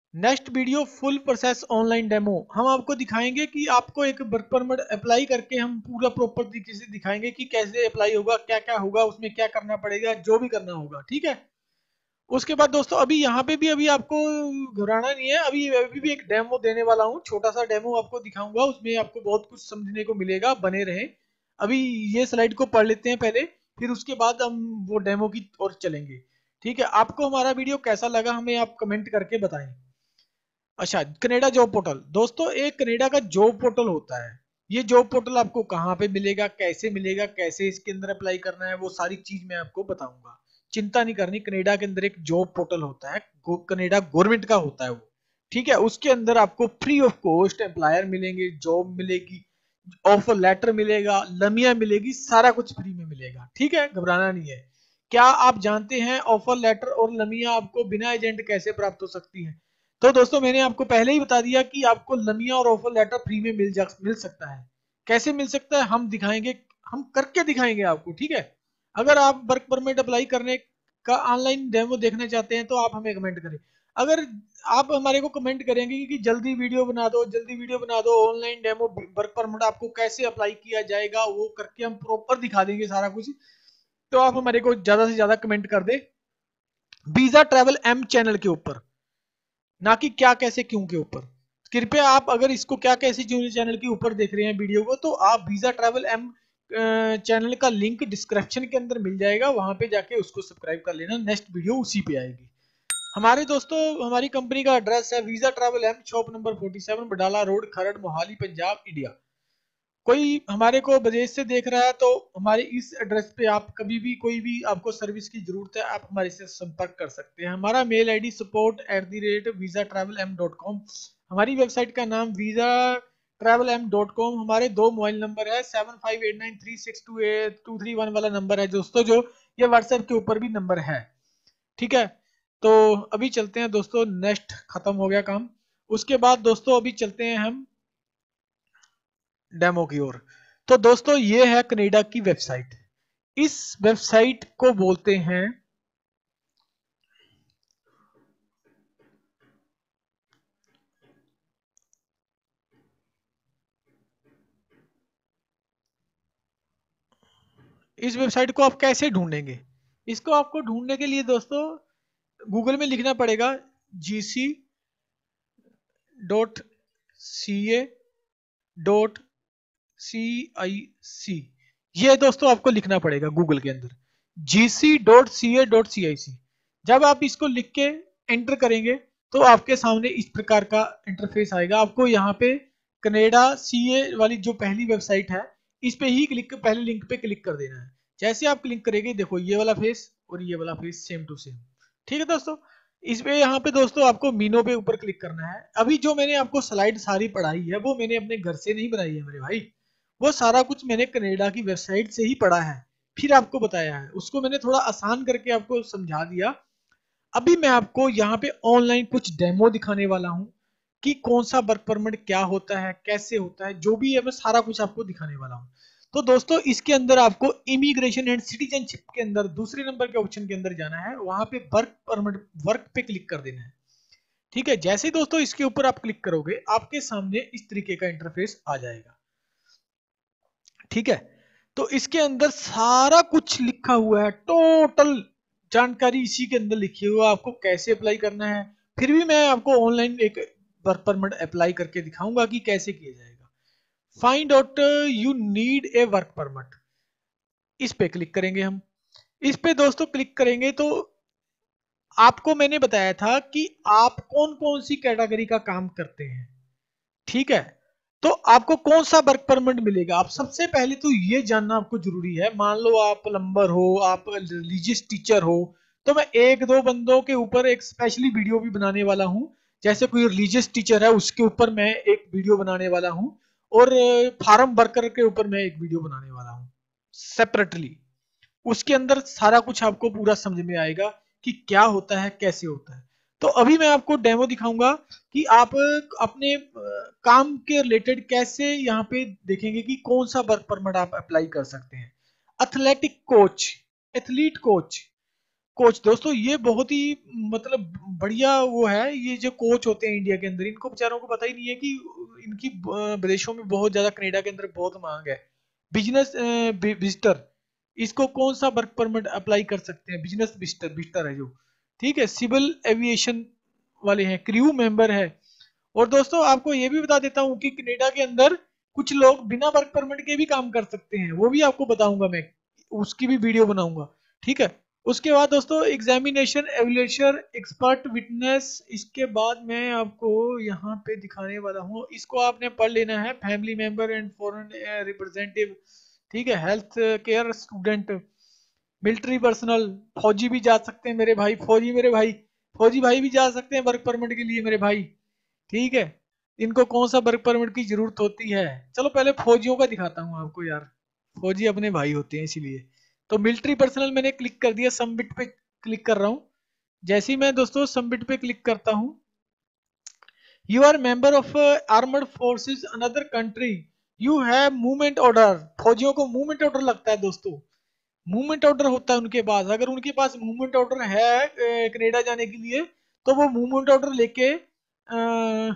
next video full process online demo, हम आपको दिखाएंगे कि आपको एक वर्क परमिट अप्लाई करके हम पूरा प्रॉपर तरीके से दिखाएंगे कि कैसे अप्लाई होगा, क्या क्या होगा, उसमें क्या करना पड़ेगा, जो भी करना होगा, ठीक है। उसके बाद दोस्तों अभी यहाँ पे भी अभी आपको घबराना नहीं है, अभी अभी भी एक डेमो देने वाला हूँ, छोटा सा डेमो आपको दिखाऊंगा, उसमें आपको बहुत कुछ समझने को मिलेगा, बने रहे। अभी ये स्लाइड को पढ़ लेते हैं पहले, फिर उसके बाद हम वो डेमो की ओर चलेंगे। ठीक है, आपको हमारा वीडियो कैसा लगा हमें आप कमेंट करके बताएं। अच्छा, कनाडा जॉब पोर्टल दोस्तों, एक कनाडा का जॉब पोर्टल होता है। ये जॉब पोर्टल आपको कहाँ पे मिलेगा, कैसे मिलेगा, कैसे इसके अंदर अप्लाई करना है, वो सारी चीज मैं आपको बताऊंगा। चिंता नहीं करनी, कनाडा के अंदर एक जॉब पोर्टल होता है, कनाडा गवर्नमेंट का होता है वो। ठीक है, उसके अंदर आपको फ्री ऑफ कॉस्ट एम्प्लॉयर मिलेंगे, जॉब मिलेगी, ऑफर लेटर मिलेगा, लमिया मिलेगी, सारा कुछ फ्री में मिलेगा। ठीक है, घबराना नहीं है। क्या आप जानते हैं ऑफर लेटर और लमिया आपको बिना एजेंट कैसे प्राप्त हो सकती है? तो दोस्तों मैंने आपको पहले ही बता दिया कि आपको लमिया और ऑफर लेटर फ्री में मिल जा मिल सकता है। कैसे मिल सकता है हम दिखाएंगे, हम करके दिखाएंगे आपको। ठीक है, अगर आप वर्क परमिट अप्लाई करने का ऑनलाइन डेमो देखना चाहते हैं तो आप हमें कमेंट करें। अगर आप हमारे को कमेंट करेंगे कि जल्दी वीडियो बना दो, जल्दी वीडियो बना दो, ऑनलाइन डेमो वर्क परमिट आपको कैसे अप्लाई किया जाएगा वो करके हम प्रॉपर दिखा देंगे सारा कुछ, तो आप हमारे को ज्यादा से ज्यादा कमेंट कर दे वीजा ट्रैवल एम चैनल के ऊपर, ना कि क्या कैसे क्यों के ऊपर। कृपया आप अगर इसको क्या कैसे क्यों चैनल के ऊपर देख रहे हैं वीडियो को, तो आप वीजा ट्रैवल एम चैनल का लिंक डिस्क्रिप्शन के अंदर मिल जाएगा, वहां पे जाके उसको सब्सक्राइब कर लेना, नेक्स्ट वीडियो उसी पे आएगी। हमारे दोस्तों हमारी कंपनी का एड्रेस है visa travel M, shop number सैंतालीस, बडाला रोड, खरड़, मोहाली, पंजाब, इंडिया। कोई हमारे को विदेश से देख रहा है तो हमारे इस एड्रेस पे आप कभी भी कोई भी आपको सर्विस की जरूरत है आप हमारे से संपर्क कर सकते हैं। हमारा mail ID support at the rate visa travel M dot com, हमारी वेबसाइट का नाम visa travel M dot com. हमारे दो मोबाइल नंबर है, seven five eight nine three six two eight two three one वाला नंबर है दोस्तों, जो ये व्हाट्सएप के ऊपर भी नंबर है। ठीक है, तो अभी चलते हैं दोस्तों, नेक्स्ट खत्म हो गया काम। उसके बाद दोस्तों अभी चलते हैं हम डेमो की ओर। तो दोस्तों ये है कनाडा की वेबसाइट, इस वेबसाइट को बोलते हैं इस वेबसाइट को आप कैसे ढूंढेंगे? इसको आपको ढूंढने के लिए दोस्तों गूगल में लिखना पड़ेगा जी सी डॉट सी ए डॉट सी आई सी। ये दोस्तों आपको लिखना पड़ेगा गूगल के अंदर जी सी डॉट सी ए डॉट सी आई सी। जब आप इसको लिख के एंटर करेंगे तो आपके सामने इस प्रकार का इंटरफेस आएगा। आपको यहाँ पे कनाडा सीए वाली जो पहली वेबसाइट है इस पे ही क्लिक, पहले लिंक पे क्लिक कर देना है। जैसे आप क्लिक करेंगे देखो ये वाला फेस और ये वाला फेस सेम टू सेम। ठीक है दोस्तों, इस पे यहाँ पे दोस्तों आपको मीनो पे ऊपर क्लिक करना है। अभी जो मैंने आपको स्लाइड सारी पढ़ाई है वो मैंने अपने घर से नहीं बनाई है मेरे भाई, वो सारा कुछ मैंने कनाडा की वेबसाइट से ही पढ़ा है, फिर आपको बताया है, उसको मैंने थोड़ा आसान करके आपको समझा दिया। अभी मैं आपको यहाँ पे ऑनलाइन कुछ डेमो दिखाने वाला हूँ कि कौन सा वर्क परमिट क्या होता है, कैसे होता है, जो भी है मैं सारा कुछ आपको दिखाने वाला हूँ। तो दोस्तों इसके अंदर आपको इमिग्रेशन एंड सिटीजनशिप के अंदर दूसरे नंबर के ऑप्शन के अंदर जाना है, वहां पे वर्क परमिट वर्क पे क्लिक कर देना है। ठीक है, जैसे ही दोस्तों इसके ऊपर आप क्लिक करोगे आपके सामने इस तरीके का इंटरफेस आ जाएगा। ठीक है, तो इसके अंदर सारा कुछ लिखा हुआ है, टोटल जानकारी इसी के अंदर लिखी हुई है, आपको कैसे अप्लाई करना है। फिर भी मैं आपको ऑनलाइन एक वर्क परमिट अप्लाई करके दिखाऊंगा कि कैसे किया जाएगा। Find out you need a work permit, इस पे क्लिक करेंगे हम। इस पे दोस्तों क्लिक करेंगे तो आपको मैंने बताया था कि आप कौन कौन सी कैटेगरी का काम करते हैं। ठीक है, तो आपको कौन सा वर्क परमिट मिलेगा, आप सबसे पहले तो ये जानना आपको जरूरी है। मान लो आप प्लम्बर हो, आप रिलीजियस टीचर हो, तो मैं एक दो बंदों के ऊपर एक स्पेशली वीडियो भी बनाने वाला हूं। जैसे कोई रिलीजियस टीचर है उसके ऊपर मैं एक वीडियो बनाने वाला हूं, और फार्म वर्कर के ऊपर मैं एक वीडियो बनाने वाला हूं सेपरेटली। उसके अंदर सारा कुछ आपको पूरा समझ में आएगा कि क्या होता है, कैसे होता है। तो अभी मैं आपको डेमो दिखाऊंगा कि आप अपने काम के रिलेटेड कैसे यहाँ पे देखेंगे कि कौन सा वर्क परमिट आप अप्लाई कर सकते हैं। Athletic coach, athlete coach, coach दोस्तों, ये बहुत ही मतलब बढ़िया वो है। ये जो कोच होते हैं इंडिया के अंदर, इनको बेचारों को पता ही नहीं है कि इनकी अ, विदेशों में बहुत ज्यादा, कनाडा के अंदर बहुत मांग है। बिजनेस विजिटर, इसको कौन सा वर्क परमिट अप्लाई कर सकते हैं? बिजनेस विजिटर, विजिटर है जो, ठीक है। सिविल एविएशन वाले हैं, क्रू मेंबर है। और दोस्तों आपको ये भी बता देता हूँ कि कनाडा के अंदर कुछ लोग बिना वर्क परमिट के भी काम कर सकते हैं, वो भी आपको बताऊंगा मैं, उसकी भी वीडियो बनाऊंगा, ठीक है। उसके बाद दोस्तों एग्जामिनेशन, एवल्यूशन, एक्सपर्ट विटनेस, इसके बाद मैं आपको यहाँ पे दिखाने वाला हूँ, इसको आपने पढ़ लेना है। Family member and foreign representative, ठीक है। Health care student, military personnel, फौजी भी जा सकते हैं मेरे भाई, फौजी मेरे भाई, फौजी भाई भी जा सकते हैं वर्क परमिट के लिए मेरे भाई, ठीक है। इनको कौन सा वर्क परमिट की जरूरत होती है? चलो पहले फौजियों का दिखाता हूँ आपको यार, फौजी अपने भाई होते हैं इसीलिए। तो मिलिट्री पर्सनल मैंने क्लिक कर दिया, सबमिट पे क्लिक कर रहा हूँ। जैसे ही मैं दोस्तों सबमिट पे क्लिक करता हूँ, you are member of armed forces another country, you have movement order. फौजियों को मूवमेंट ऑर्डर लगता है दोस्तों, मूवमेंट ऑर्डर होता है उनके पास। अगर उनके पास मूवमेंट ऑर्डर है कनाडा जाने के लिए, तो वो मूवमेंट ऑर्डर लेके अ,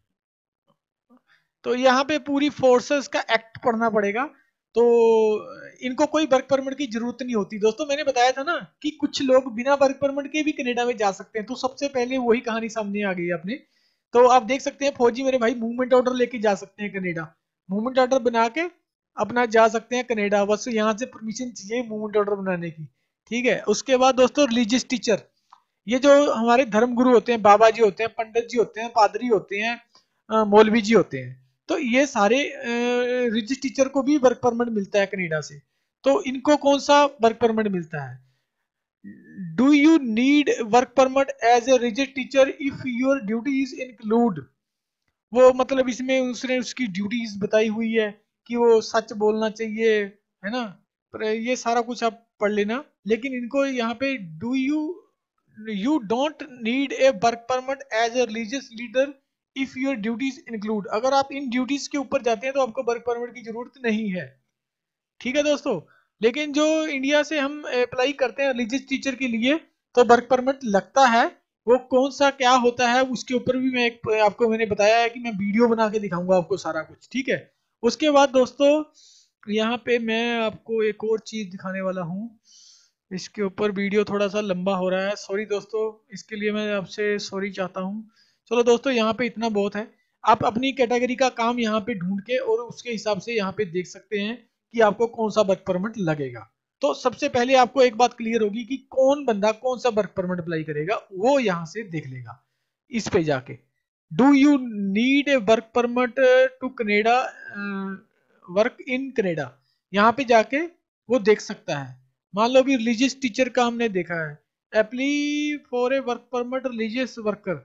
तो यहाँ पे पूरी फोर्सेस का एक्ट पढ़ना पड़ेगा। तो इनको कोई वर्क परमिट की जरूरत नहीं होती दोस्तों। मैंने बताया था ना कि कुछ लोग बिना वर्क परमिट के भी कनाडा में जा सकते हैं, तो सबसे पहले वही कहानी सामने आ गई अपने। तो आप देख सकते हैं फौजी मेरे भाई मूवमेंट ऑर्डर लेके जा सकते हैं कनाडा, मूवमेंट ऑर्डर बना के अपना जा सकते हैं कनाडा, बस यहाँ से परमिशन चाहिए मूवमेंट ऑर्डर बनाने की, ठीक है। उसके बाद दोस्तों रिलीजियस टीचर, ये जो हमारे धर्म गुरु होते हैं, बाबा जी होते हैं, पंडित जी होते हैं, पादरी होते हैं, अ, मौलवी जी होते हैं, तो ये सारे रिलीजियस टीचर को भी वर्क परमिट मिलता है कनाडा से। तो इनको कौन सा वर्क परमिट मिलता है? Do you need work permit as a religious teacher if your duties include, वो मतलब इसमें उसने उसकी ड्यूटीज बताई हुई है कि वो सच बोलना चाहिए, है ना। पर ये सारा कुछ आप पढ़ लेना। लेकिन इनको यहाँ पे do you you don't need a work permit as a religious leader if your duties include, अगर आप इन ड्यूटीज के ऊपर जाते हैं तो आपको वर्क परमिट की जरूरत नहीं है, ठीक है दोस्तों। लेकिन जो इंडिया से हम अप्लाई करते हैं रिलीजियस टीचर के लिए, तो वर्क परमिट लगता है। वो कौन सा क्या होता है उसके ऊपर भी मैं एक आपको मैंने बताया है कि मैं वीडियो बना के दिखाऊंगा आपको सारा कुछ, ठीक है। उसके बाद दोस्तों यहाँ पे मैं आपको एक और चीज दिखाने वाला हूँ, इसके ऊपर वीडियो थोड़ा सा लंबा हो रहा है, सॉरी दोस्तों, इसके लिए मैं आपसे सॉरी चाहता हूँ। चलो दोस्तों यहाँ पे इतना बहुत है। आप अपनी कैटेगरी का काम यहाँ पे ढूंढ के और उसके हिसाब से यहाँ पे देख सकते हैं कि आपको कौन सा वर्क परमिट लगेगा। तो सबसे पहले आपको एक बात क्लियर होगी कि कौन बंदा कौन सा वर्क परमिट अप्लाई करेगा, वो यहाँ से देख लेगा इस पे जाके। Do you need a work permit to Canada, work in Canada, यहाँ पे जाके वो देख सकता है। मान लो भी रिलीजियस टीचर का हमने देखा है, apply for a work permit religious worker,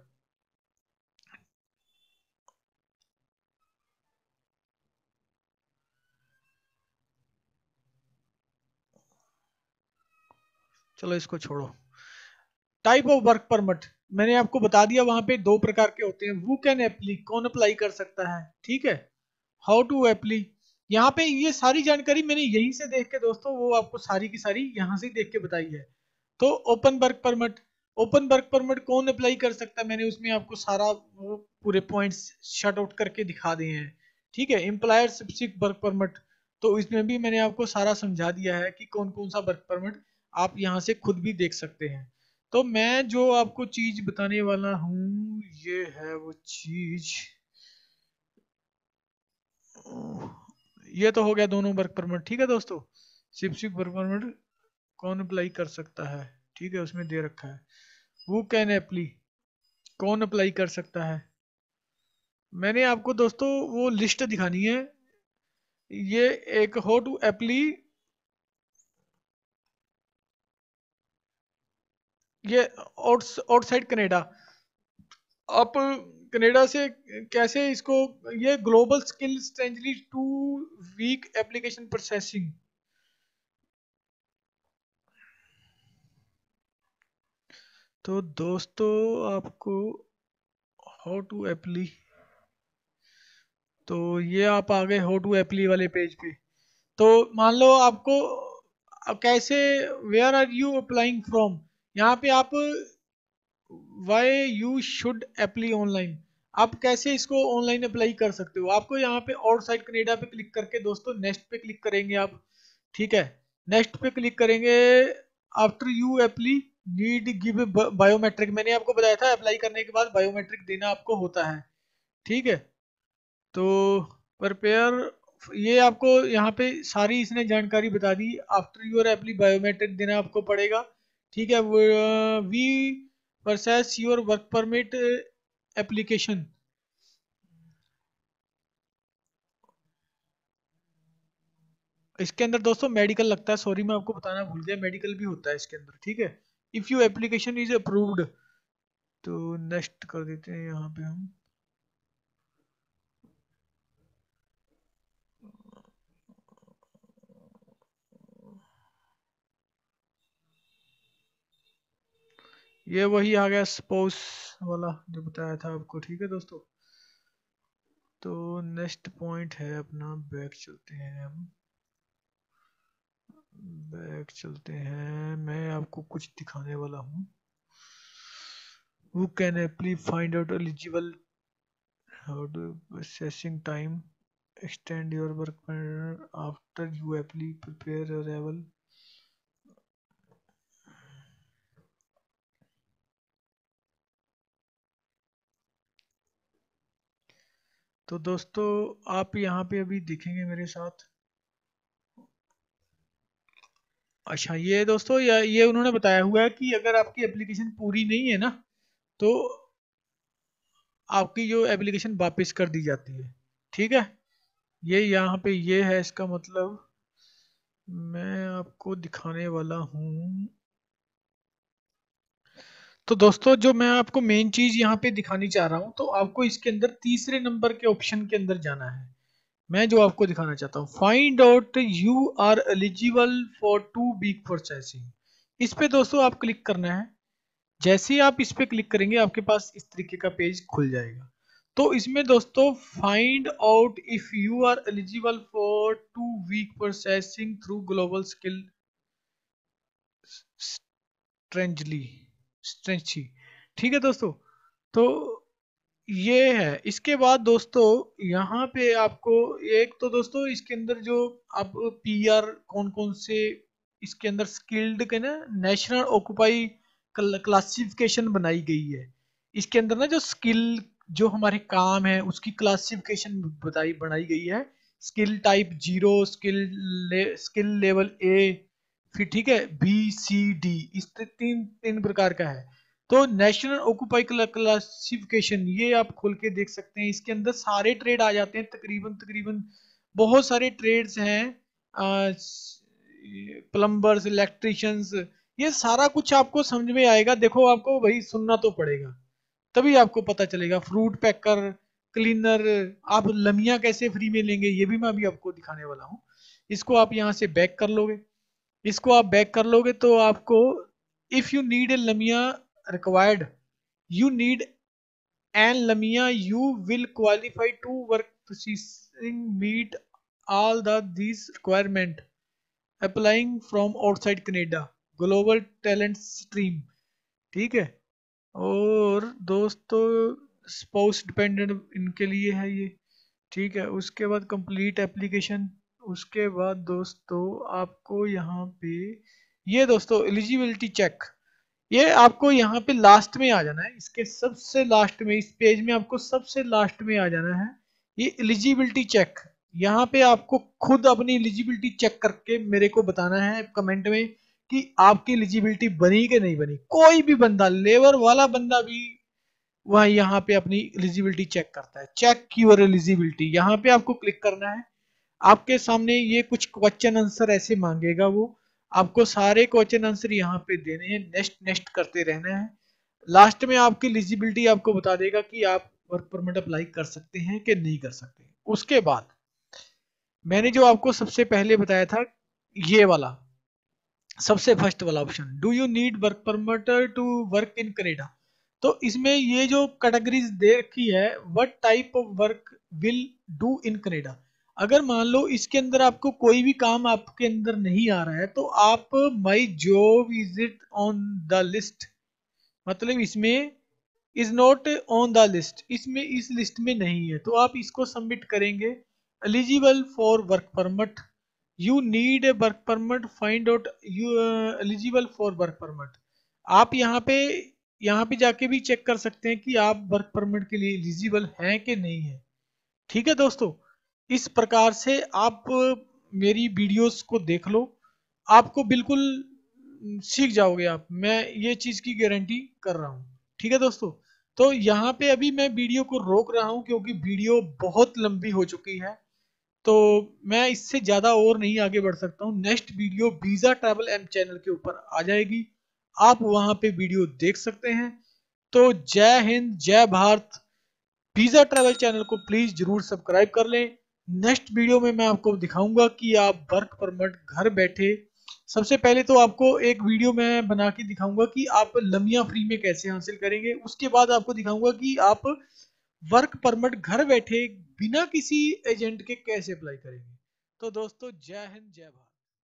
चलो इसको छोड़ो। टाइप ऑफ वर्क परमिट मैंने आपको बता दिया, वहां पे दो प्रकार के होते हैं। वो कैन एप्ली, कौन अप्लाई कर सकता है, ठीक है। हाउ टू एप्ली, यहाँ पे ये सारी जानकारी मैंने यहीं से देख के दोस्तों, वो आपको सारी की सारी यहाँ से देख के बताई है। तो open work permit, open work permit कौन अप्लाई कर सकता है, मैंने उसमें आपको सारा वो पूरे पॉइंट्स शट आउट करके दिखा दिए हैं, ठीक है। एम्प्लॉयर स्पेसिफिक वर्क परमिट, तो इसमें भी मैंने आपको सारा समझा दिया है कि कौन कौन सा वर्क परमिट आप यहाँ से खुद भी देख सकते हैं। तो मैं जो आपको चीज बताने वाला हूँ, ये है वो चीज, ये तो हो गया दोनों वर्क परमिट, ठीक है दोस्तों। सिप वर्क परमिट कौन अप्लाई कर सकता है, ठीक है, उसमें दे रखा है वो कैन अप्लाई, कौन अप्लाई कर सकता है। मैंने आपको दोस्तों वो लिस्ट दिखानी है, ये एक हो टू अप्लाई, ये आउटसाइड कनाडा, आप कनाडा से कैसे इसको, ये global skill strangely two week application processing. तो दोस्तों आपको हाउ टू एप्ली, तो ये आप आ गए हो टू एप्ली वाले पेज पे। तो मान लो आपको अब कैसे, where are you applying from, यहाँ पे आप why you should apply online, आप कैसे इसको ऑनलाइन अप्लाई कर सकते हो। आपको यहाँ पे आउटसाइड कनाडा पे क्लिक करके दोस्तों नेक्स्ट पे क्लिक करेंगे आप, ठीक है। नेक्स्ट पे क्लिक करेंगे, after you apply need give biometric, मैंने आपको बताया था अप्लाई करने के बाद बायोमेट्रिक देना आपको होता है, ठीक है। तो प्रिपेयर, ये आपको यहाँ पे सारी इसने जानकारी बता दी। आफ्टर यूर एप्ली बायोमेट्रिक देना आपको पड़ेगा, ठीक है। We process your work permit application. इसके अंदर दोस्तों मेडिकल लगता है, सॉरी मैं आपको बताना भूल गया, मेडिकल भी होता है इसके अंदर, ठीक है। If you application is approved, तो नेक्स्ट कर देते हैं यहाँ पे हम। ये वही आ गया स्पोर्स वाला जो बताया था आपको, ठीक है दोस्तों। तो नेक्स्ट पॉइंट है अपना, बैक चलते हैं हम, बैक चलते हैं, मैं आपको कुछ दिखाने वाला हूँ। Who can apply find out eligible, how to processing time, extend your work permit after you apply, prepare your arrival। तो दोस्तों आप यहाँ पे अभी देखेंगे मेरे साथ, अच्छा ये दोस्तों ये ये उन्होंने बताया हुआ है कि अगर आपकी एप्लीकेशन पूरी नहीं है ना, तो आपकी जो एप्लीकेशन वापस कर दी जाती है, ठीक है। ये यहाँ पे ये है इसका मतलब, मैं आपको दिखाने वाला हूँ। तो दोस्तों जो मैं आपको मेन चीज यहाँ पे दिखानी चाह रहा हूँ, तो आपको इसके अंदर तीसरे नंबर के ऑप्शन के अंदर जाना है। मैं जो आपको दिखाना चाहता हूँ, find out you are eligible for two week processing, इस पे दोस्तों आप क्लिक करना है। जैसे ही आप इस पे क्लिक करेंगे आपके पास इस तरीके का पेज खुल जाएगा। तो इसमें दोस्तों find out if you are eligible for two week processing through global skill strategy strategy, ठीक है दोस्तों। तो ये है, इसके बाद दोस्तों यहाँ पे आपको एक तो दोस्तों इसके अंदर जो आप पीआर कौन कौन से इसके अंदर स्किल्ड के ना नेशनल ऑक्यूपाई क्लासिफिकेशन बनाई गई है। इसके अंदर ना जो स्किल जो हमारे काम है उसकी क्लासिफिकेशन बताई बनाई गई है। Skill type zero, skill level, skill level A, फिर ठीक है बी सी डी, इस तीन तीन प्रकार का है। तो नेशनल ऑक्यूपाई क्लासिफिकेशन ये आप खोल के देख सकते हैं, इसके अंदर सारे ट्रेड आ जाते हैं, तकरीबन तकरीबन बहुत सारे ट्रेड्स हैं, प्लम्बर्स, इलेक्ट्रिशियंस, ये सारा कुछ आपको समझ में आएगा। देखो आपको वही सुनना तो पड़ेगा, तभी आपको पता चलेगा। फ्रूट पैकर, क्लीनर, आप लमिया कैसे फ्री में लेंगे ये भी मैं अभी आपको दिखाने वाला हूँ। इसको आप यहाँ से बैक कर लोगे, इसको आप बैक कर लोगे तो आपको if you need a LMIA required, you need an lamia, you will qualify to work processing meet all the these requirement applying from outside Canada global talent stream, ठीक है। और दोस्तों स्पाउस डिपेंडेंट इनके लिए है ये, ठीक है। उसके बाद कंप्लीट एप्लीकेशन, उसके बाद दोस्तों आपको यहाँ पे ये दोस्तों एलिजिबिलिटी चेक, ये आपको यहाँ पे लास्ट में आ जाना है, इसके सबसे लास्ट में, इस पेज में आपको सबसे लास्ट में आ जाना है ये एलिजिबिलिटी चेक। यहाँ पे आपको खुद अपनी एलिजिबिलिटी चेक करके मेरे को बताना है कमेंट में कि आपकी एलिजिबिलिटी बनी कि नहीं बनी। कोई भी बंदा, लेबर वाला बंदा भी वह यहाँ पे अपनी एलिजिबिलिटी चेक करता है। चेक योर एलिजिबिलिटी, यहाँ पे आपको क्लिक करना है। आपके सामने ये कुछ क्वेश्चन आंसर ऐसे मांगेगा, वो आपको सारे क्वेश्चन आंसर यहाँ पे देने हैं, नेक्स्ट नेक्स्ट करते रहना है। लास्ट में आपकी एलिजिबिलिटी आपको बता देगा कि आप वर्क परमिट अप्लाई कर सकते हैं कि नहीं कर सकते। उसके बाद मैंने जो आपको सबसे पहले बताया था ये वाला सबसे फर्स्ट वाला option, do you need work permit to work in Canada. तो इसमें ये जो कैटेगरीज दे रखी है, what type of work will do in Canada. अगर मान लो इसके अंदर आपको कोई भी काम आपके अंदर नहीं आ रहा है तो आप my job is it on the list, मतलब इसमें is not on the list, इसमें इस लिस्ट में नहीं है, तो आप इसको सबमिट करेंगे। Eligible for work permit, you need a work permit, find out you eligible for work permit. आप यहाँ पे यहाँ पे जाके भी चेक कर सकते हैं कि आप वर्क परमिट के लिए एलिजिबल हैं कि नहीं है। ठीक है दोस्तों, इस प्रकार से आप मेरी वीडियोस को देख लो, आपको बिल्कुल सीख जाओगे आप, मैं ये चीज की गारंटी कर रहा हूँ। ठीक है दोस्तों, तो यहाँ पे अभी मैं वीडियो को रोक रहा हूँ क्योंकि वीडियो बहुत लंबी हो चुकी है, तो मैं इससे ज्यादा और नहीं आगे बढ़ सकता हूँ। Next video visa travel M channel के ऊपर आ जाएगी, आप वहां पे वीडियो देख सकते हैं। तो जय हिंद, जय भारत। वीजा ट्रैवल चैनल को प्लीज जरूर सब्सक्राइब कर लें। नेक्स्ट वीडियो में मैं आपको दिखाऊंगा कि आप वर्क परमिट घर बैठे, सबसे पहले तो आपको एक वीडियो मैं बना के दिखाऊंगा कि आप लम्बिया फ्री में कैसे हासिल करेंगे, उसके बाद आपको दिखाऊंगा कि आप वर्क परमिट घर बैठे बिना किसी एजेंट के कैसे अप्लाई करेंगे। तो दोस्तों, जय हिंद, जय भारत।